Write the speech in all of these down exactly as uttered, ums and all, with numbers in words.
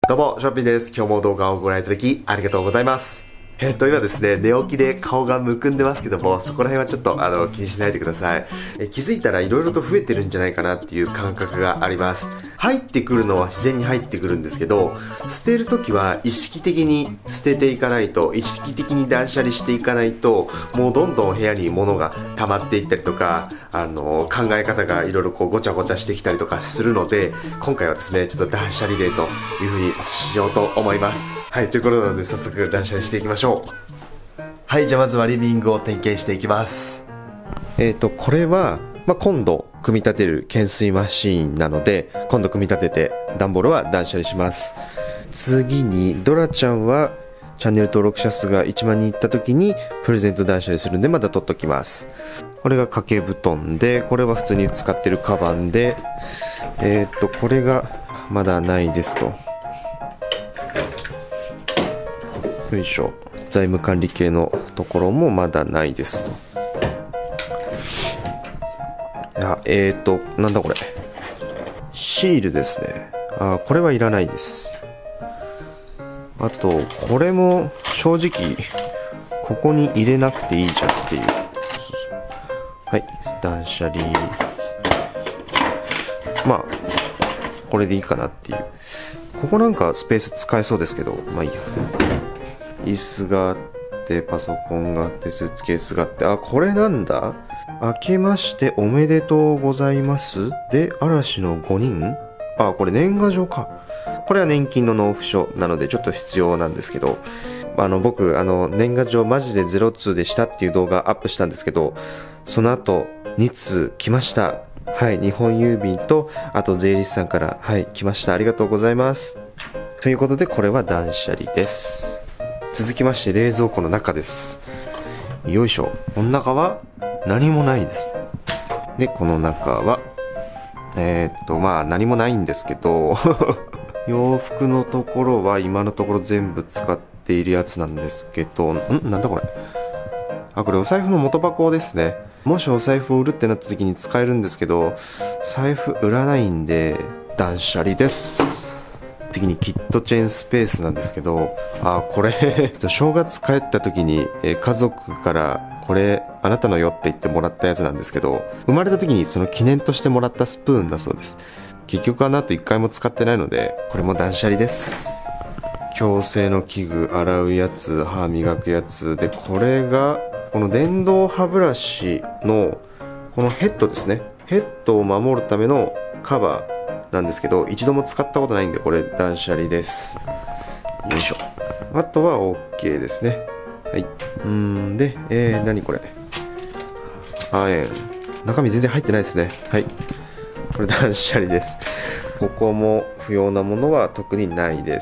どうも、ショッピンです。今日も動画をご覧いただきありがとうございます。えっと、今ですね、寝起きで顔がむくんでますけども、そこら辺はちょっと、あの、気にしないでください。え気づいたら色々と増えてるんじゃないかなっていう感覚があります。入ってくるのは自然に入ってくるんですけど、捨てるときは意識的に捨てていかないと、意識的に断捨離していかないと、もうどんどん部屋に物が溜まっていったりとか、あの、考え方が色々こうごちゃごちゃしてきたりとかするので、今回はですね、ちょっと断捨離デーという風にしようと思います。はい、ということなので早速断捨離していきましょう。はい、じゃあまずはリビングを点検していきます。えっと、これは、まあ、今度組み立てる懸垂マシーンなので、今度組み立てて段ボールは断捨離します。次に、ドラちゃんはチャンネル登録者数がいちまんにんいった時にプレゼント断捨離するんでまた取っときます。これが掛け布団で、これは普通に使ってるカバンで、えっと、これがまだないですと。よいしょ。財務管理系のところもまだないですと。いや、えーと、なんだこれ。シールですね。あ、これはいらないです。あと、これも正直、ここに入れなくていいじゃんっていう。はい、断捨離。まあ、これでいいかなっていう。ここなんかスペース使えそうですけど、まあいいや。椅子があって、パソコンがあって、スーツケースがあって、あ、これなんだ？明けましておめでとうございますで、嵐のごにん？あ、これ年賀状か。これは年金の納付書なのでちょっと必要なんですけど、あの、僕、あの、年賀状マジでゼロツーでしたっていう動画アップしたんですけど、その後、に通来ました。はい、日本郵便と、あと税理士さんから、はい、来ました。ありがとうございます。ということで、これは断捨離です。続きまして冷蔵庫の中です。よいしょ。この中は何もないです。で、この中はえー、っとまあ何もないんですけど洋服のところは今のところ全部使っているやつなんですけど、んなんだこれ。あ、これお財布の元箱ですね。もしお財布を売るってなった時に使えるんですけど、財布売らないんで断捨離です。次にキットチェーンスペースなんですけど、あ、これ正月帰った時に、えー、家族からこれあなたのよって言ってもらったやつなんですけど、生まれた時にその記念としてもらったスプーンだそうです。結局あの後一回も使ってないので、これも断捨離です。矯正の器具、洗うやつ、歯磨くやつで、これがこの電動歯ブラシのこのヘッドですね。ヘッドを守るためのカバーなんですけど、一度も使ったことないんでこれ断捨離です。よいしょ。あとは OK ですね。はい。うーんで、えー、何これ。亜鉛。中身全然入ってないですね。はい。これ断捨離です。ここも不要なものは特にないです。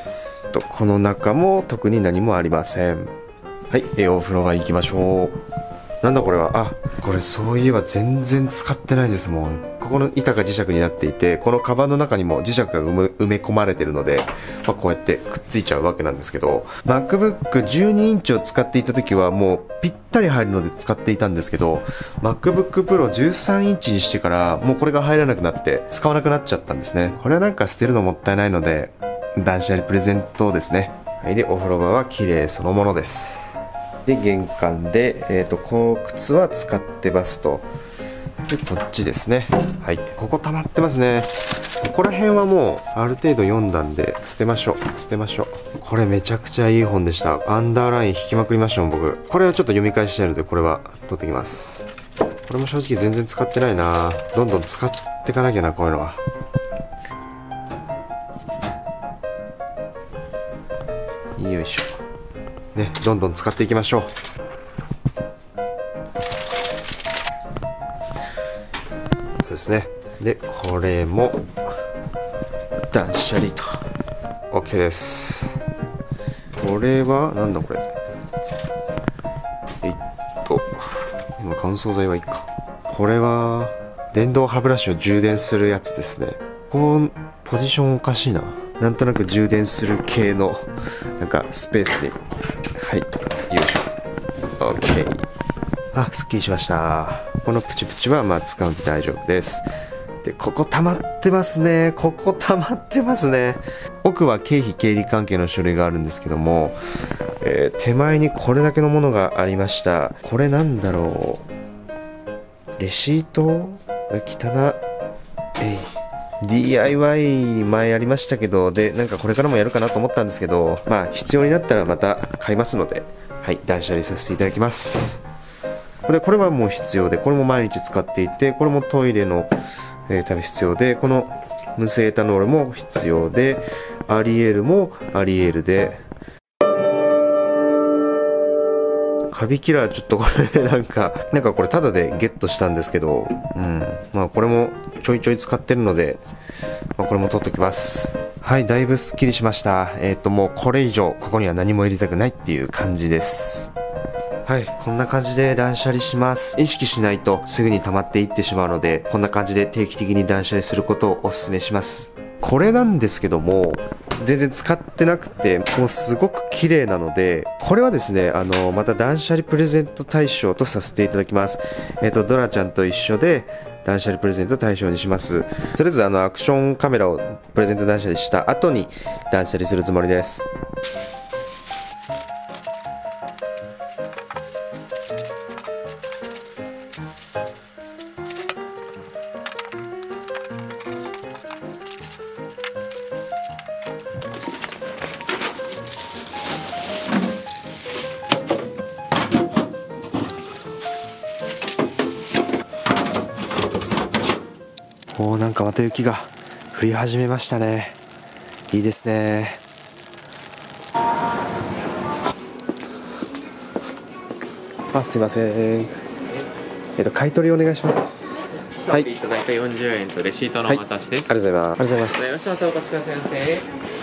と、この中も特に何もありません。はい。えー、お風呂場行きましょう。なんだこれは。あ、これそういえば全然使ってないですもん。ここの板が磁石になっていて、このカバンの中にも磁石が埋め、埋め込まれてるので、まあ、こうやってくっついちゃうわけなんですけど、MacBook じゅうにインチを使っていた時はもうぴったり入るので使っていたんですけど、MacBook Pro じゅうさんインチにしてからもうこれが入らなくなって使わなくなっちゃったんですね。これはなんか捨てるのもったいないので、断捨離プレゼントですね。はい。で、お風呂場は綺麗そのものです。で、玄関で、えっと、こう、靴は使ってますと。で、こっちですね。はい。ここ溜まってますね。ここら辺はもう、ある程度読んだんで、捨てましょう。捨てましょう。これめちゃくちゃいい本でした。アンダーライン引きまくりましたもん、僕。これはちょっと読み返したいので、これは取ってきます。これも正直全然使ってないな。どんどん使っていかなきゃな、こういうのは。よいしょ。ね、どんどん使っていきましょう。そうですね。で、これも断捨離と OK です。これはなんだこれ。えっと今乾燥剤はいいか。これは電動歯ブラシを充電するやつですね。こうポジションおかしいな。なんとなく充電する系のなんかスペースに、はい、よいしょ。 OK。 あ、すっきりしました。このプチプチはまあ使うんで大丈夫です。で、ここ溜まってますね。ここ溜まってますね。 奥は経費経理関係の書類があるんですけども、えー、手前にこれだけのものがありました。これなんだろう、レシート、汚な、えい ディーアイワイ 前やりましたけど、でなんかこれからもやるかなと思ったんですけど、まあ必要になったらまた買いますので、はい、断捨離させていただきます。でこれはもう必要で、これも毎日使っていて、これもトイレの、えー、ため必要で、この無性エタノールも必要で、アリエルもアリエルで、カビキラーちょっとこれなんかなんかこれタダでゲットしたんですけど、うん、まあこれもちょいちょい使ってるので、まあ、これも取っときます。はい、だいぶスッキリしました。えっともうこれ以上ここには何も入れたくないっていう感じです。はい、こんな感じで断捨離します。意識しないとすぐに溜まっていってしまうので、こんな感じで定期的に断捨離することをお勧めします。これなんですけども、全然使ってなくて、もうすごく綺麗なので、これはですね、あの、また断捨離プレゼント対象とさせていただきます。えっと、ドラちゃんと一緒で、断捨離プレゼント対象にします。とりあえず、あの、アクションカメラをプレゼント断捨離した後に断捨離するつもりです。おー、なんかまた雪が降り始めましたね。いいですね。あ、すいません。えっと買い取りお願いします。 はい。いただいたよんじゅうえんとレシートのお渡しです。 はい、ありがとうございます。ありがとうございます。 お願いします。お越しくださいませ。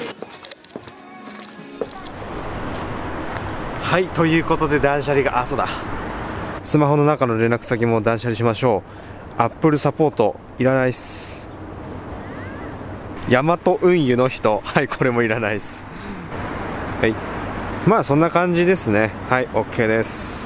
はい、ということで断捨離が、あ、そうだ。スマホの中の連絡先も断捨離しましょう。アップルサポートいらないっす。ヤマト運輸の人、はい、これもいらないっす。はい、まあそんな感じですね。はい、 OK です。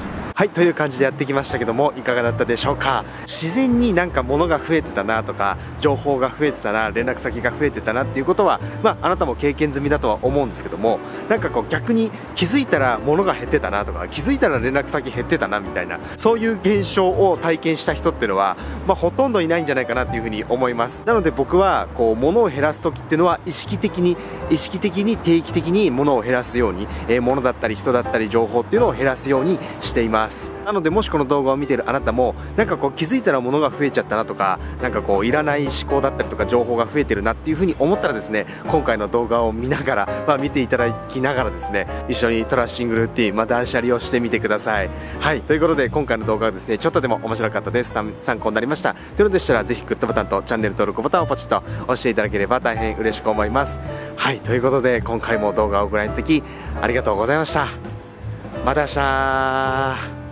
はい、という感じでやってきましたけども、いかがだったでしょうか。自然になんか物が増えてたなとか、情報が増えてたな、連絡先が増えてたなっていうことは、まああなたも経験済みだとは思うんですけども、なんかこう逆に気づいたら物が減ってたなとか、気づいたら連絡先減ってたなみたいな、そういう現象を体験した人っていうのは、まあほとんどいないんじゃないかなっていうふうに思います。なので僕はこう物を減らす時っていうのは意識的に意識的に定期的に物を減らすように、えー、物だったり人だったり情報っていうのを減らすようにしています。なのでもしこの動画を見ているあなたもなんかこう気づいたら物が増えちゃったなとか、なんかこういらない思考だったりとか情報が増えてるなっていう風に思ったらですね、今回の動画を見ながら、まあ、見ていただきながらですね、一緒にトラッシングルーティン、まあ、断捨離をしてみてください。はい、ということで今回の動画はですね、ちょっとでも面白かったです、参考になりましたというのでしたら、ぜひグッドボタンとチャンネル登録ボタンをポチッと押していただければ大変嬉しく思います。はい、ということで今回も動画をご覧いただきありがとうございました。また明日。